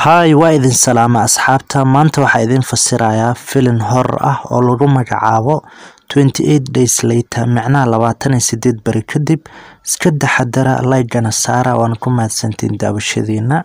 Hi, waa idin salaama asxaabta. Maanta waxaa idin fasirayaa filin horror ah oo lagu magacaabo 28 Days Later, macnaha 28 bari kadib. Iska taxadara, like-gana saara, waan ku mahadsantiin daawashadiina.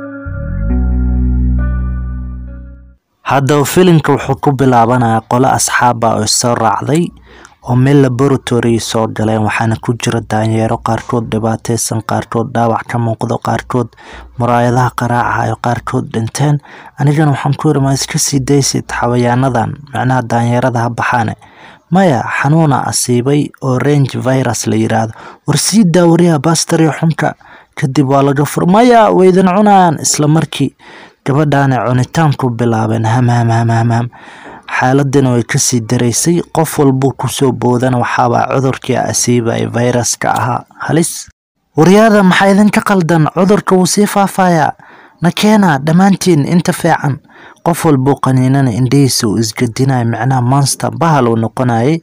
Haddaba filimka wuxuu ku bilaabanayaa qolo asxaab ah oo soo raacday oo meel laboratory soo galeen, waxaana ku jira daanyeero qaarkood dhibaataysan, qaarkood dhaawac ka muuqdo, qaarkood muraayadaha qaraacayo, qaarkood dhinteen. Anigana waxaan ku yiri iska sii daysid xayawaanadan, macnaha daanyeerada ha baxaane. Maya, xanuuna asiibay oo range virus la yiraahdo. War sii daawariya bastari xunka, kadib waa laga fur. Maya, waydan cunaan isla markii gabadhaana cunitaan ku bilaabeen. ham xaaladana way ka sii dareysay. Qof walba ku soo boodana waxaaba cudurkii asiibay viruska ahaa halis. Waryaada maxay idinka qaldan? Cudurka wuu sii faafayaa. Nakeena dhamaantiin inta fiican. Qof walba qaniinana indhihiisa uu isgadinay, macnaha monster bahal uu noqonayay.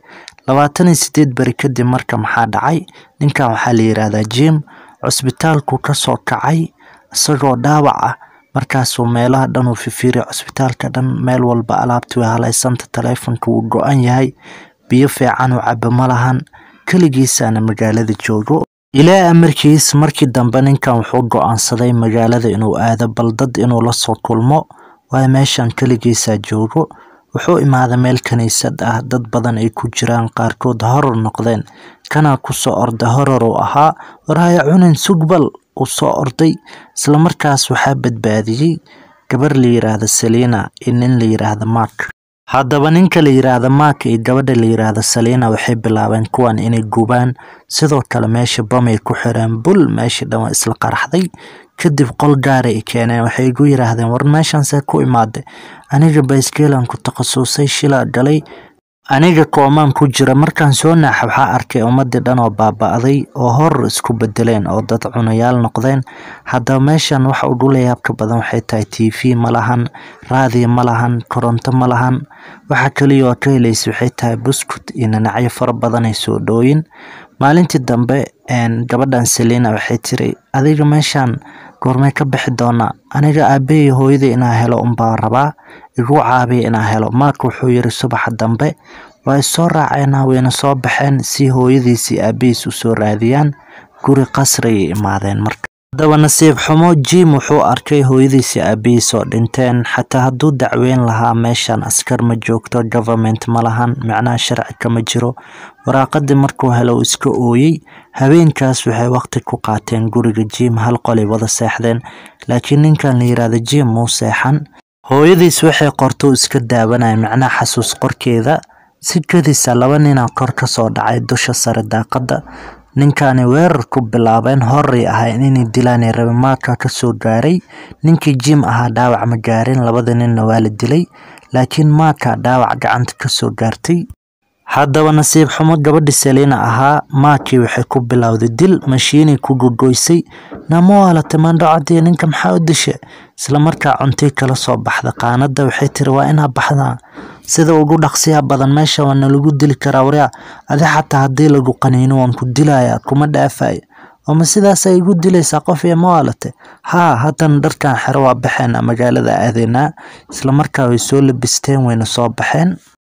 28 bari kadib marka maxaa dhacay? Ninkan waxaa la yiraahdaa Jim, cusbitaalku ka soo kacay isagoo dhaawac ah. Markaasuu meelaha dhan u fiiriyo, cusbitaalka dhan meel walba alaabtu way halaysanta, taleefanka wuu go'an yahay, biyo fiican u cabo ma lahan, kaligiisana magaalada joogo. Ilaa amarkiis markii dambe ninkan wuxuu go'aansaday magaalada inuu aado, bal dad inuu la soo kulmo. Waa meeshan kaligiisa joogo. Wuxuu imaaday meel kaniisad ah, dad badan ay ku jiraan, qaarkood horror noqdeen. Kana ku soo orday horror uu ahaa, warhaya cunin sugbal uu soo orday. Isla markaas waxaa badbaadiyay gabar la yiraahdo Selena iyo nin la yiraahdo Mark. Haddaba ninka la yiraahdo Mark iyo gabadha la yiraahdo Selena waxay bilaabeen kuwan inay gubaan. Sidoo kale meesha bam ay ku xireen bul, meesha dhan waa isla qaraxday. Kadib qol gaar ay keeneen, waxay igu yiraahdeen war meeshan see ku imaaday. Aniga bayskeelan ku takhasusay, shila galay. Aniga koomaan ku jira, markaan soo naax waxaa arkay ummadii dhan oo baaba'day oo horror isku bedeleen oo dad cunayaal noqdeen. Haddaba meeshan waxa ugu leeyaabka badan waxay tahay TV ma lahan, raadiyo ma lahan, koronto ma lahan. Waxa kaliya oo ka helaysa waxay tahay buskut iyo nanacyo fara badan ay soo dhooyin. Maalintii dambe gabadhan Selena waxay tiri adiga meeshan goormay ka bixi doonaa? Aniga aabbahay hooyada inaa helo unbaa rabaa, igu caabiya inaa helo. Mark wuxuu yiri subaxa dambe way soo raaceen, wayna soo baxeen si hooyadiisii aabbihiis u soo raadiyaan. Guri qasri ay imaadeen marka. Haddaba nasiib xumo, Jim wuxuu arkay hooyadiisii aabbihiis oo dhinteen. Xataa hadduu dacweyn lahaa meeshan askar ma joogto, government ma lahan, macnaha sharci kama jiro. Waraaqadii markuu helo uu iska ooyay. Habeenkaas waxay waqti ku qaateen guriga Jim, hal qolay wada seexdeen. Laakiin ninkan la yiraahdo Jim muu seexan. Hooyadiis waxay qorto iska daawanay, macnaha xasuus qorkeeda. Si kadisa laba nina kor ka soo dhacay dusha sare daaqada. Ninkani weerar ku bilaabeen, horri ahay inay dilaan rabeen. Mark ka soo gaaray. Ninkii Jim ahaa dhaawac ma gaarin, labada ninna waa la dilay. Laakiin Mark dhaawac gacanta ka soo gaartay. Haddaba nasiib xumo, gabadhi Selena ahaa Mark waxay ku bilowday dil, mashiinay ku gogoysay. Namo ala tamaandho cadii ninka maxaa u dishay? Isla markaa cuntay kala soo baxda qaanada. Waxay tiri waa inaa baxdaa sida ugu dhaqsiyaha badan, meesha waa lagu dili karaa. Waryaa adi xataa haddii lagu qaniino waan ku dilayaa, kuma dhaafay. Ama sidaas ay igu dilaysaa qof iyo maalate. Haatan dharkan xero waa baxeen magaalada aadeenaa. Isla markaa way soo labisteen, wayna soo baxeen.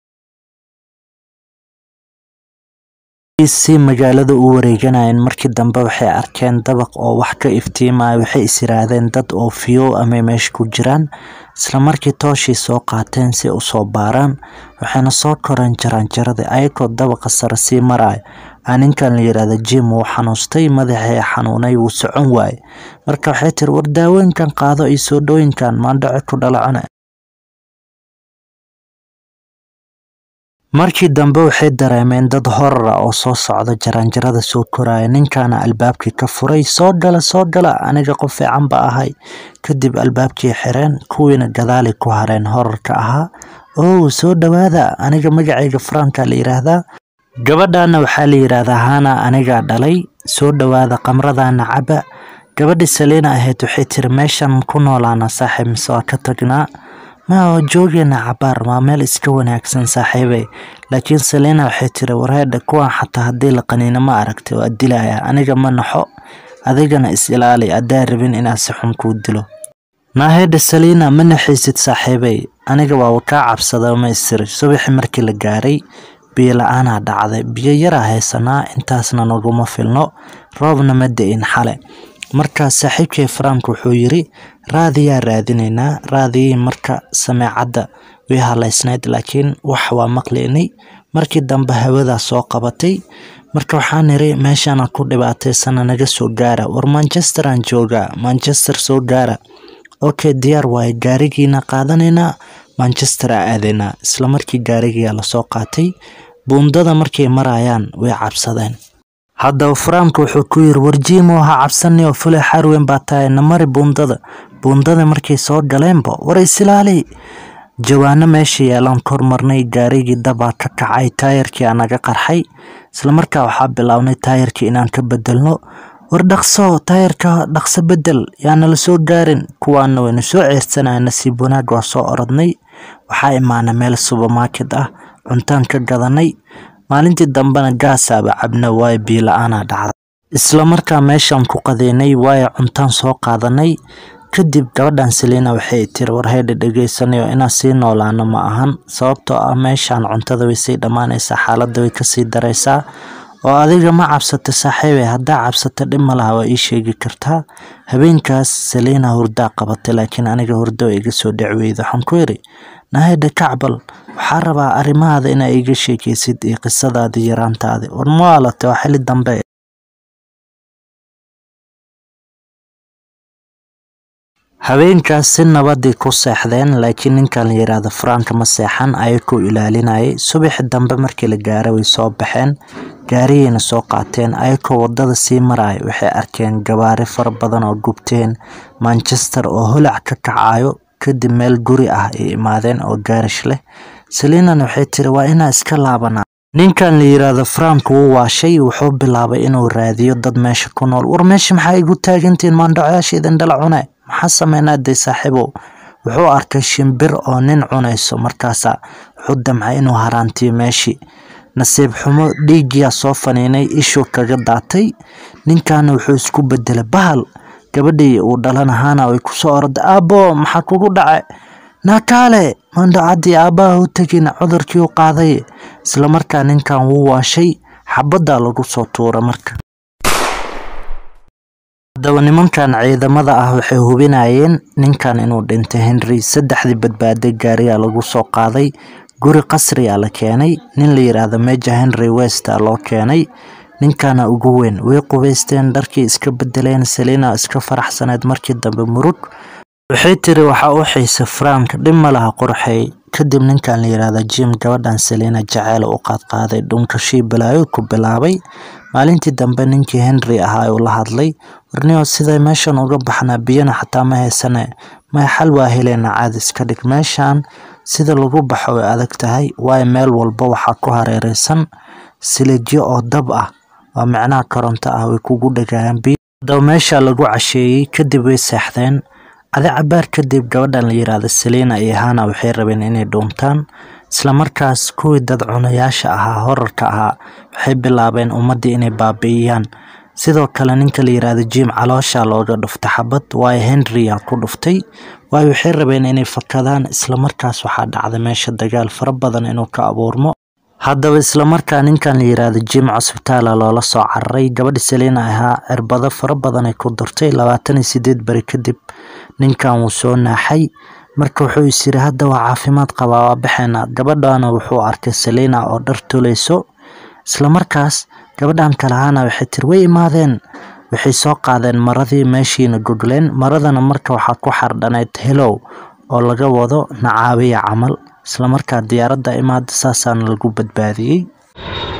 Si magaalada u wareeganayeen, markii dambe waxay arkeen dabaq oo wax ka iftiimay. Waxay isiraadeen dad oo fiyo ama meesha ku jiraan. Isla markii tooshii soo qaateen si u soo baaraan, waxayna soo koreen jaranjarada ayagoo dabaqa sare sii maray. Ninkan la yiraahdo Jim wuu xanuustay, madaxii xanuunay, wuu socon waayay. Marka waxay tiri war daawooyinkan qaado iyo soo dhooyinkan maandhaco ku dhalacana. Markii dambe waxay dareemeen dad horror ah oo soo socda jaranjarada soo koraya. Ninkana albaabkii ka furay, soo gala, aniga qof fiican ba ahay. Kadib albaabkii xireen, kuwiina gadaali ku hareen horrorka ahaa. Soo dhawaada, aniga magacayga Franka la yiraahdaa. Gabadhaana waxaa la yiraahdaa Hana, aniga dhalay. Soo dhawaada, qamradana caba. Gabadhi Selena ahayd waxay tiri meeshan ku noolaana saaxiib, mise waa ka tagnaa. Ma joogina cabaar, waa meel iska wanaagsan saaxiibay. Laakiin Selena waxay tiri wareedha kuwan xataa haddii la qaniino ma aragtay waa dilaya. Aniga ma naxo, adigana is ilaali, adaa rabin inaa si xun kuu dilo. naaheda Selina ma naxiisid saaxiibay aniga waa ka cabsada ma isir subax markii la gaaray biyo la'aan dhacday biyo yar haysanaa intaasna naguma filno roobna ma da'in xale marka saaxiibkay Frank wuxuu yiri raadiyaa raadinayna raadiyay marka sameecada way halaysnayd laakiin wax waa maqleynay markii dambe hawada soo qabatay marka waxaan niri meeshaan ku dhibaataysan naga soo gaara war Manchester aan jooga Manchester soo gaara okay diyaar way gaarigiina qaadanayna Manchester aadayna isla markii gaariga la soo qaatay buundada markay marayaan way cabsadeen hadda Frank wuxuu ku yiri warjiimo ha cabsanay oo fulay xarweyn baa tahay namari buundada markay soo galeenba war islaali jawaana meeshii yeelan kormarnay gaarigii daba ka kacay taayirkii anaga qarxay isla markaa waxa bilawnay taayirkii inaan ka bedelno war dhaqso taayirka dhaqso bedel yaana la soo gaarin kuwaana wayna soo ceersanaa nasiib wanaag waa soo orodnay waxa imaana meel supermarket ah cuntaan ka gadanay maalintii dambana gaasaba cabna way biyo la'aan dhacday isla markaa meeshan ku qadeynay way cuntaan soo qaadanay kadib gabadhan Selina waxay tiri war heedha dhageysanayo inaan sii noolaano ma ahan sababtoo ah meeshan cuntada way sii dhamaanaysaa xaaladda way ka sii daraysaa oo adiga ma cabsato saaxiibay hadaa cabsato dhib ma laha waa ii sheegi kartaa habeenkaas Selina hurda qabatay laakiin aniga hurdo iga soo dhacweydo waxaan ku yiri naaheda kacbal waxa rabaa arimaada in ay iga sheekaysid ee qisadaada yaraantaada war maalata waa xilli dambe habeenkaas si nabadii ku seexdeen laakiin ninkan la yiraahdo Frank ma seexan ay ku ilaalinayay subax dambe markii la gaaray way soo baxeen gaariyana soo qaateen ay ku wadada sii maray waxay arkeen gawaari far badan oo gubteen Manchester oo holac ka kacayo kadib meel guri ah ay imaadeen oo gaarish leh Selina waxay tiri waa inaa iska laabana ninkan la yiraahdo Frank wuu waashay wuxuu bilaabay inuu raadiyo dad meesha ku nool war meesha maxay igu taagantiin maandhacaashiidan dhala cunay maxaa sameynaaday saaxiibo wuxuu arkay shimbir oo nin cunayso markaas wuxuu damcay inuu haraantiyo meeshii nasiib xumo dhiigya soo faniinay ishu kaga daatay ninkan wuxuu isku bedelay bahal gabadhii uu dhalanahaana way ku soo orday aabo maxaa kugu dhacay nakale mandacadii aabaha u tagin cudurkii u qaaday isla markaa ninkan wuu waashay xabada lagu soo tuura marka daba nimankan ciidamada ah waxay hubinayeen ninkan inuu dhintay Henry saddexdii badbaaday gaariga lagu soo qaaday guri qasri ah la keenay nin la yiraahdo Major Henry West loo keenay ninkana ugu weyn way qubaysteen dharkii iska bedeleen Selina iska faraxsaneed markii dambe murug waxay tiri waxa uu xiisay Frank dhima laha qurxay kadib ninkan la yiraahdo Jim gabadhan Selina jacayl u qaaday dhunkashii balaayo ku bilaabay maalintii dambe ninkii Henry ahaa uu la hadlay warniyo sida meeshan uga baxna biyana xataa ma heysane ma xal waa helena caad iska dhig meeshan sida lagu baxo way adag tahay way meel walba waxa ku hareeraysan silajyo oo dab ah waa macna koronto ah way kugu dhagayaan biyo meesha lagu casheeyay kadib way seexdeen cabaar kadib gabadhan la yiraahdo Selina iyo Hannah waxay rabeen inay dhuuntaan isla markaas kuwii dad cunayaasha ahaa horarka ahaa waxay bilaabeen ummadii inay baabi'iyaan sidoo kale ninka la yiraahdo Jim caloosha looga dhuftay xabad way Henry ku dhuftay way waxay rabeen inay fakadaan isla markaas waxa dhacday meesha dagaal fara badan inuu ka abuurmo haddaba isla markaa ninkan la yiraahdo Jim Hospital loola soo cararay gabadha Selina ahaa cirbado fara badan ay ku durtay 28 bari kadib ninkan uu soo naaxay marka wuxuu isiri hadda waa caafimaad qabaa baxayna gabadhana wuxuu arkay Selina oo dhar tuleyso isla markaas gabadhan kalahana waxay tir way imaadeen waxay soo qaadeen maradii meeshiina gogleen maradana marka waxa ku xardhanayd hello oo laga wado nacaabiya camal isla markaa diyaaradda imaad saasaan lagu badbaadiyay